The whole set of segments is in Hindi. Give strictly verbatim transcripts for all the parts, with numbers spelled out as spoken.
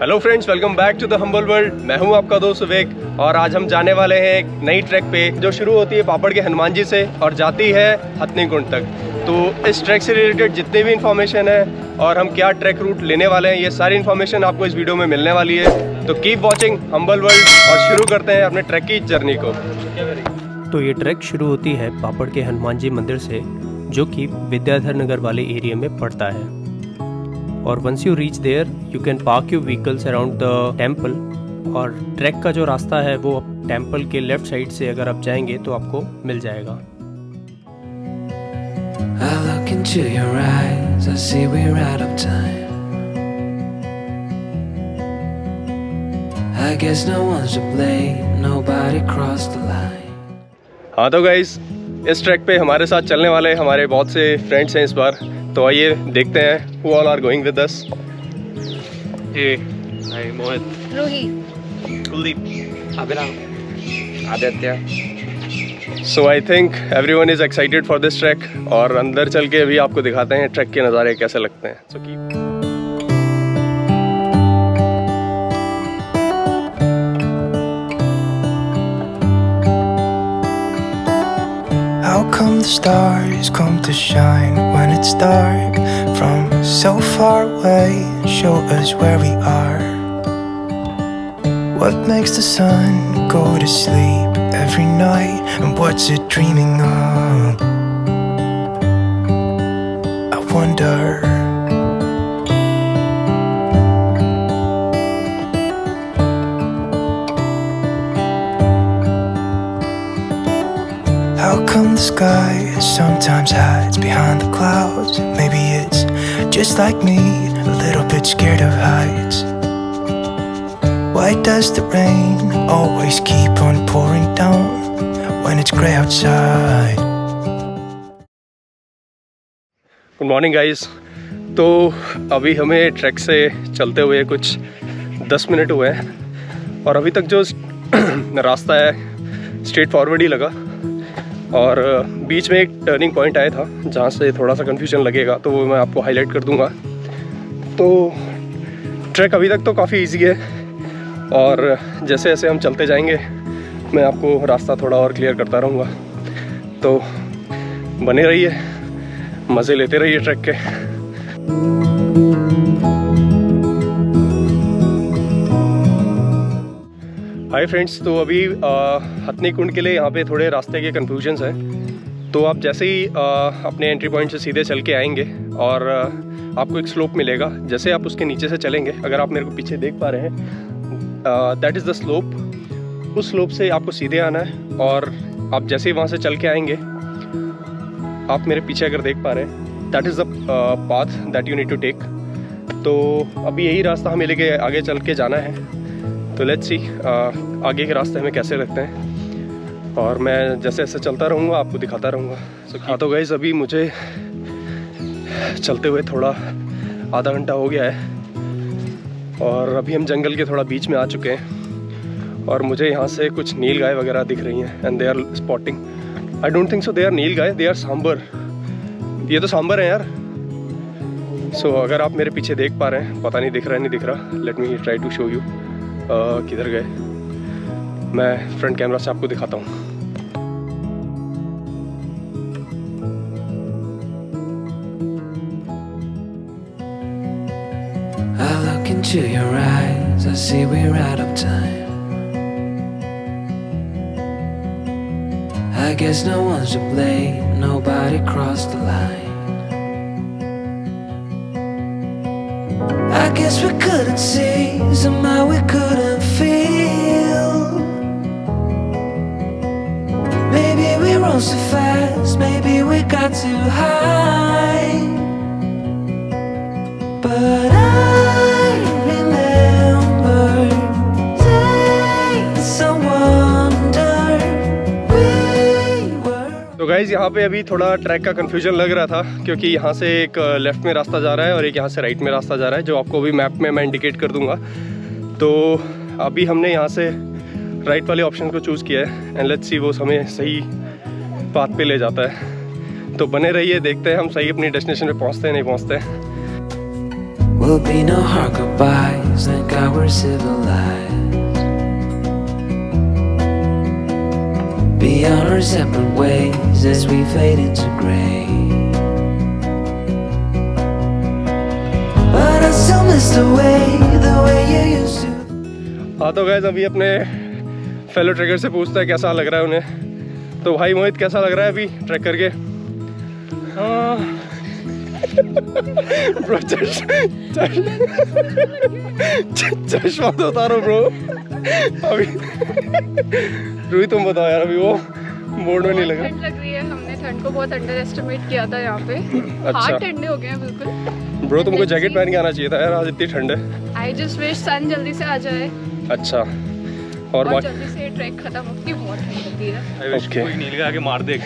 Hello friends, welcome back to the humble world. मैं हूं आपका दोस्त विवेक और आज हम जाने वाले हैं एक नई ट्रैक पे जो शुरू होती है पापड़ के हनुमान जी से और जाती है हथनी कुंड तक। तो इस ट्रैक से रिलेटेड जितने भी इन्फॉर्मेशन है और हम क्या ट्रैक रूट लेने वाले हैं, ये सारी इन्फॉर्मेशन आपको इस वीडियो में मिलने वाली है। तो कीप वॉचिंग हम्बल वर्ल्ड और शुरू करते हैं अपने ट्रैक की जर्नी को। तो ये ट्रैक शुरू होती है पापड़ के हनुमान जी मंदिर से, जो कि विद्याधर नगर वाले एरिया में पड़ता है। और once you reach there you can park your vehicles around the temple. और ट्रैक का जो रास्ता है वो टेम्पल के लेफ्ट साइड से अगर आप जाएंगे तो आपको मिल जाएगा। I look into your eyes, I see we're out of time. I guess no one's to blame, nobody crossed the line. हाँ तो गाइस, इस ट्रैक पे हमारे साथ चलने वाले हमारे बहुत से फ्रेंड्स हैं इस बार। तो आइए देखते हैं who all are going with us. Hey, hi Mohit, Ruhi, Kuldeep, Abhinav, Aditya. So I think everyone is excited for this trek और अंदर चल के अभी आपको दिखाते हैं ट्रैक के नज़ारे कैसे लगते हैं। So keep How come the stars come to shine when it's dark from so far away and show us where we are? What makes the sun go to sleep every night and what's it dreaming of? I wonder. How come the sky sometimes hides behind the clouds? Maybe it's just like me, a little bit scared of heights. Why does the rain always keep on pouring down when it's grey outside? Good morning guys. तो अभी हमें ट्रैक से चलते हुए कुछ दस मिनट हुए हैं और अभी तक जो रास्ता है स्ट्रेट फॉरवर्ड ही लगा। और बीच में एक टर्निंग पॉइंट आया था जहाँ से थोड़ा सा कन्फ्यूजन लगेगा, तो वो मैं आपको हाईलाइट कर दूंगा। तो ट्रैक अभी तक तो काफ़ी इजी है और जैसे जैसे हम चलते जाएंगे मैं आपको रास्ता थोड़ा और क्लियर करता रहूँगा। तो बने रहिए, मज़े लेते रहिए ट्रैक के। हाय फ्रेंड्स, तो अभी हथनी कुंड के लिए यहाँ पे थोड़े रास्ते के कन्फ्यूजन्स हैं। तो आप जैसे ही आ, अपने एंट्री पॉइंट से सीधे चल के आएंगे और आ, आपको एक स्लोप मिलेगा। जैसे आप उसके नीचे से चलेंगे, अगर आप मेरे को पीछे देख पा रहे हैं, दैट इज़ द स्लोप। उस स्लोप से आपको सीधे आना है और आप जैसे ही वहाँ से चल के आएंगे, आप मेरे पीछे अगर देख पा रहे हैं, that is the path that you need to take. तो अभी यही रास्ता हमें लेके आगे चल के जाना है। तो लेट्स सी आगे के रास्ते हमें कैसे लगते हैं और मैं जैसे जैसे चलता रहूँगा आपको दिखाता रहूँगा। so, हाँ तो गाइस, अभी मुझे चलते हुए थोड़ा आधा घंटा हो गया है और अभी हम जंगल के थोड़ा बीच में आ चुके हैं और मुझे यहाँ से कुछ नील गाय वगैरह दिख रही हैं and they are spotting. I don't think so they are nilgai, they are sambar. ये तो सांबर है यार। सो so, अगर आप मेरे पीछे देख पा रहे हैं, पता नहीं दिख रहा है नहीं दिख रहा, let me try to show you. Uh, किधर गए, मैं फ्रंट कैमरा से आपको दिखाता हूँ। I look into your eyes, I see we're out of time. I guess no one's to blame, nobody crossed the line. I guess we couldn't see, somehow we couldn't feel. Maybe we rose too fast, maybe we got too high. But I remember days I wonder we were. तो गाइज, यहाँ पे अभी थोड़ा ट्रैक का कन्फ्यूजन लग रहा था क्योंकि यहाँ से एक लेफ्ट में रास्ता जा रहा है और एक यहाँ से राइट में रास्ता जा रहा है, जो आपको अभी मैप में मैं इंडिकेट कर दूंगा। तो अभी हमने यहाँ से राइट वाले ऑप्शन को चूज़ किया है एंड लेट्स सी वो हमें सही पाथ पे ले जाता है। तो बने रहिए, देखते हैं हम सही अपनी डेस्टिनेशन पे पहुँचते हैं नहीं पहुँचते हैं। Will be no hard goodbye days, thank God we're civilized. Be on our separate ways as we fade into gray. But I still miss the way, the way you used to. हाँ तो गाइस अभी अपने फेलो ट्रैकर से पूछता है कैसा लग रहा है उन्हें। तो भाई मोहित कैसा लग रहा है अभी ट्रैक करके? ब्रो चश्मा तो उतारो ब्रो अभी। रूही तुम बताओ यार, अभी वो मोड में नहीं लग रहा। ठंड लग रही है, हमने ठंड को बहुत अंडर एस्टिमेट किया था यहाँ पे। अच्छा। हाथ ठंडे हो गए हैं बिल्कुल। ब्रो तुमको जैकेट पहन के आना चाहिए था यार, आज इतनी ठंड है। आई जस्ट विश सन जल्दी से आ जाए अच्छा। और, और जल्दी से ट्रैक खत्म हो कि बहुत ठंड लगती है। ओके। कोई नील का आगे मार दे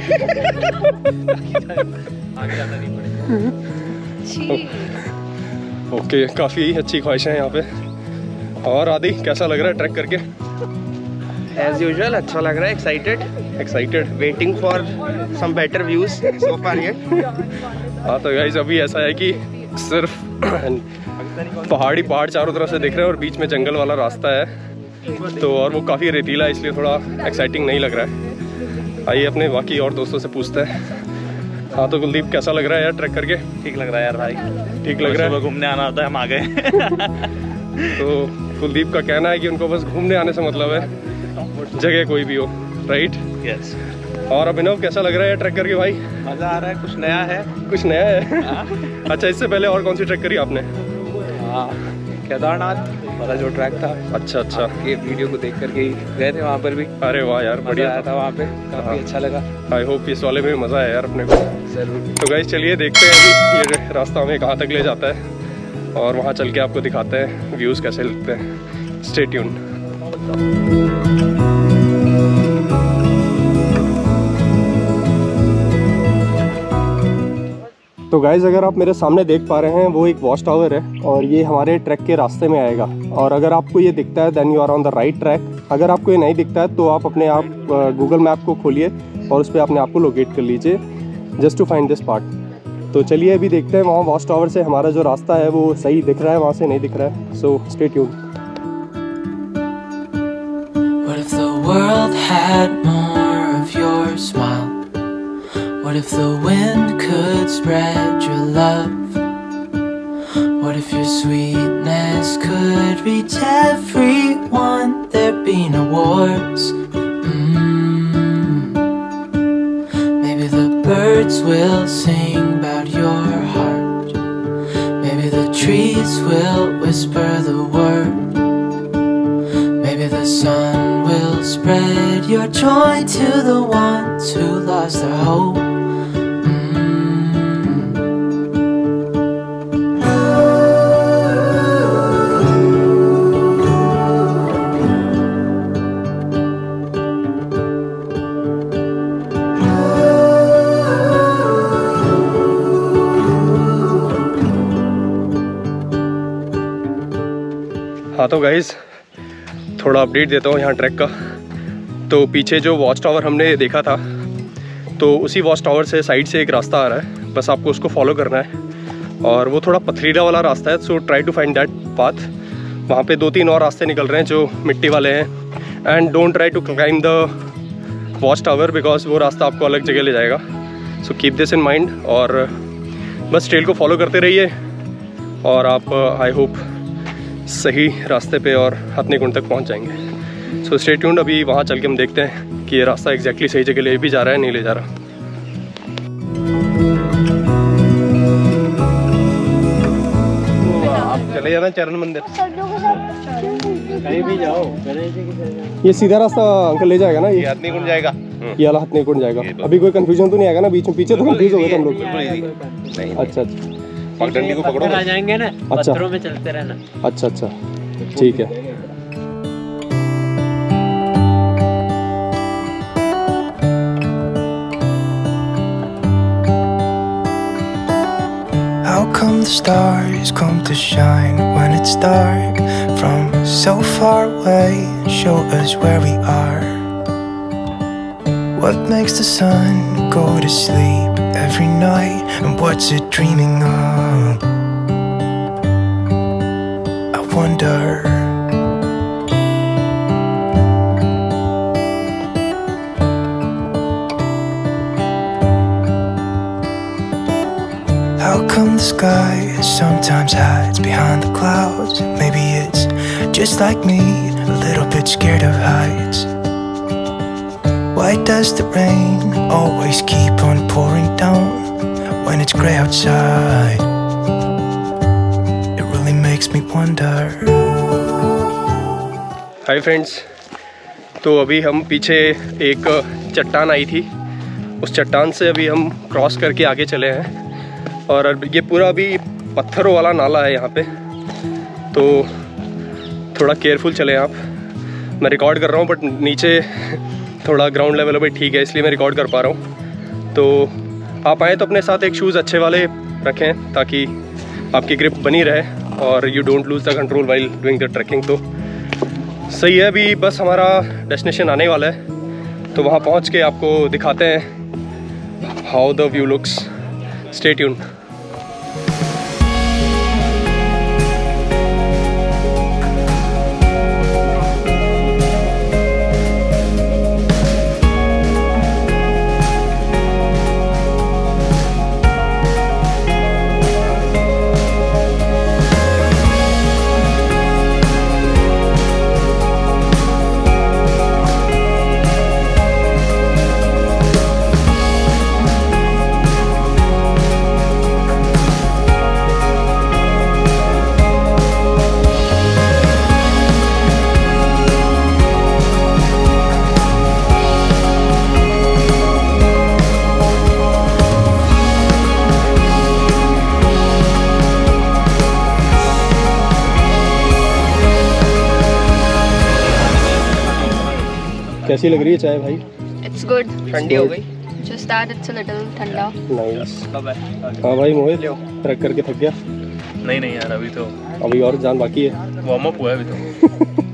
आगे जाना नहीं पड़ेगा। छी। ओके, काफ़ी अच्छी ख्वाहिशें हैं यहाँ पे। और आदि कैसा लग रहा है ट्रैक करके? As usual, अच्छा लग रहा है, excited excited, waiting for some better views so far here. हाँ तो गाइस अभी ऐसा है कि सिर्फ पहाड़ी पहाड़ चारों तरफ से दिख रहे हैं और बीच में जंगल वाला रास्ता है, तो और वो काफ़ी रेतीला है इसलिए थोड़ा एक्साइटिंग नहीं लग रहा है। आइए अपने बाकी और दोस्तों से पूछते हैं। हाँ तो कुलदीप कैसा लग रहा है यार ट्रैक करके? ठीक लग रहा है यार भाई, ठीक लग रहा है। घूमने आना होता है, हम आ गए। तो कुलदीप का कहना है कि उनको बस घूमने आने से मतलब है, जगह कोई भी हो, राइट? यस। और अभिनव कैसा लग रहा है ट्रैक करके भाई? मजा आ रहा है, कुछ नया है। कुछ नया है? अच्छा, इससे पहले और कौन सी ट्रैक करी आपने? हाँ, केदारनाथ वाला जो ट्रैक था। अच्छा अच्छा, ये वीडियो को देख करके गए थे वहाँ पर भी। अरे वाह यार, बढ़िया आया था वहाँ पे, काफी अच्छा लगा। आई होप इस वाले में मजा आया यार अपने को। जरूर। तो गाइस चलिए देखते हैं अभी ये रास्ता हमें कहाँ तक ले जाता है और वहाँ चल के आपको दिखाते हैं व्यूज़ कैसे लगते हैं। Stay tuned. तो गाइज़ अगर आप मेरे सामने देख पा रहे हैं वो एक वॉच टावर है और ये हमारे ट्रैक के रास्ते में आएगा। और अगर आपको ये दिखता है then you are on the right track. अगर आपको ये नहीं दिखता है तो आप अपने आप गूगल मैप को खोलिए और उस पर अपने आप को लोकेट कर लीजिए just to find this part. तो चलिए अभी देखते हैं वहाँ वॉच टावर से हमारा जो रास्ता है वो सही दिख रहा है, वहाँ से नहीं दिख रहा है। So stay tuned. What if the world had more of your smile? What if the wind could spread your love? What if your sweetness could reach everyone? There'd be no wars. Mm. Maybe the birds will sing about your heart. Maybe the trees will whisper the word. Maybe the sun will spread your joy to the ones who lost their hope. हाँ तो गाइज़ थोड़ा अपडेट देता हूँ यहाँ ट्रैक का। तो पीछे जो वॉच टावर हमने देखा था तो उसी वॉच टावर से साइड से एक रास्ता आ रहा है, बस आपको उसको फॉलो करना है और वो थोड़ा पथरीला वाला रास्ता है। So try to find that path. वहाँ पे दो तीन और रास्ते निकल रहे हैं जो मिट्टी वाले हैं and don't try to climb the watch tower because वो रास्ता आपको अलग जगह ले जाएगा। So keep this in mind और बस ट्रेल को फॉलो करते रहिए और आप आई होप सही रास्ते पे और हथनी कुंड तक पहुंच जाएंगे। So stay tuned. अभी वहाँ चल के हम देखते हैं कि ये रास्ता एग्जैक्टली सही जगह ले भी जा रहा है नहीं ले जा रहा। आप चले जाना चरण मंदिर, कहीं भी जाओ। ये सीधा रास्ता अंकल ले जाएगा ना? ये हथनी कुंड जाएगा, ये वाला हथनी कुंड जाएगा। अभी कोई कंफ्यूजन तो नहीं आएगा ना बीच में? पीछे तो कंफ्यूज हो गए थे हम लोग। अच्छा अच्छा, पगडंडी को पकड़ो, आ जाएंगे ना, अच्छा पत्थरों में चलते रहना। अच्छा अच्छा ठीक है। How come the stars come to shine when it's dark from so far away and show us where we are? What makes the sun go to sleep every night and what's it dreaming of? I wonder. How come the sky sometimes hides behind the clouds? Maybe it's just like me, a little bit scared of heights. Why does the rain always keep on pouring down when it's grey outside? It really makes me wonder. Hi friends, तो अभी हम पीछे एक चट्टान आई थी, उस चट्टान से अभी हम क्रॉस करके आगे चले हैं और ये पूरा अभी पत्थरों वाला नाला है यहाँ पे, तो थोड़ा केयरफुल चलें आप। मैं रिकॉर्ड कर रहा हूँ बट नीचे थोड़ा ग्राउंड लेवल अभी ठीक है, इसलिए मैं रिकॉर्ड कर पा रहा हूँ। तो आप आएँ तो अपने साथ एक शूज़ अच्छे वाले रखें ताकि आपकी ग्रिप बनी रहे और you don't lose the control while doing the trekking. तो सही है, अभी बस हमारा डेस्टिनेशन आने वाला है, तो वहाँ पहुँच के आपको दिखाते हैं how the view looks. Stay tuned. कैसी लग रही है चाय भाई? It's good. ठंडी हो गई। Just that it's a little ठंडा। नाइस। हाँ भाई मोहित, ट्रैक करके थक गया? नहीं नहीं यार, अभी तो अभी और जान बाकी है। वार्म अप हुआ है अभी तो।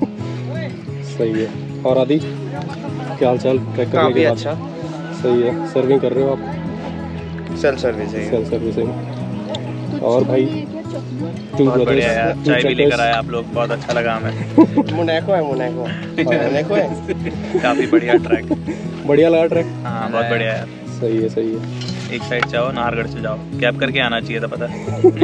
सही है। और आदि क्या हाल चाल ट्रैक करने के बाद? अच्छा। सही है। सर्विंग कर रहे हो आप? Self servicing. Self servicing. और भाई बहुत बढ़िया यार, चाय भी लेकर आए आप लोग, बहुत अच्छा लगा हमें। मोनाको है, मोनाको मोनाको है। काफ़ी बढ़िया ट्रैक। बढ़िया लगा ट्रैक? हाँ बहुत बढ़िया यार। सही है सही है। एक साइड जाओ, नाहरगढ़ से जाओ, कैब करके आना चाहिए था पता।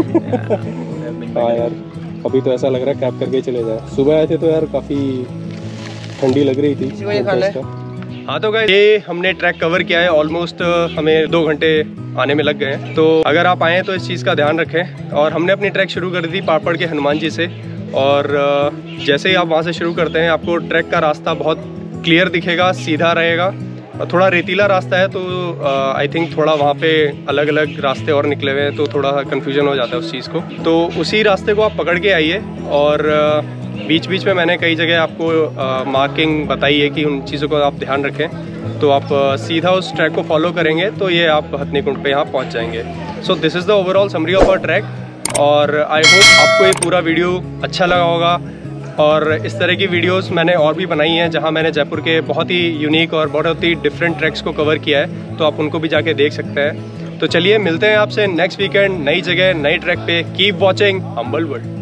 हाँ यार, अभी तो ऐसा लग रहा है कैब करके चले जाए। सुबह आए थे तो यार काफ़ी ठंडी लग रही थी। हाँ तो गाइस, ये हमने ट्रैक कवर किया है, ऑलमोस्ट हमें दो घंटे आने में लग गए हैं। तो अगर आप आएँ तो इस चीज़ का ध्यान रखें। और हमने अपनी ट्रैक शुरू कर दी पापड़ के हनुमान जी से, और जैसे ही आप वहाँ से शुरू करते हैं आपको ट्रैक का रास्ता बहुत क्लियर दिखेगा, सीधा रहेगा। और थोड़ा रेतीला रास्ता है, तो आई थिंक थोड़ा वहाँ पे अलग अलग रास्ते और निकले हुए हैं, तो थोड़ा कन्फ्यूजन हो जाता है उस चीज़ को। तो उसी रास्ते को आप पकड़ के आइए, और बीच बीच में मैंने कई जगह आपको मार्किंग बताई है कि उन चीज़ों को आप ध्यान रखें। तो आप सीधा उस ट्रैक को फॉलो करेंगे तो ये आप हथनी कुंड पे यहाँ पहुँच जाएंगे। So this is the overall summary of our track, और आई होप आपको ये पूरा वीडियो अच्छा लगा होगा। और इस तरह की वीडियोस मैंने और भी बनाई हैं जहाँ मैंने जयपुर के बहुत ही यूनिक और बहुत ही डिफरेंट ट्रैक्स को कवर किया है, तो आप उनको भी जाके देख सकते हैं। तो चलिए मिलते हैं आपसे नेक्स्ट वीकेंड नई जगह नई ट्रैक पे। Keep watching Humble world.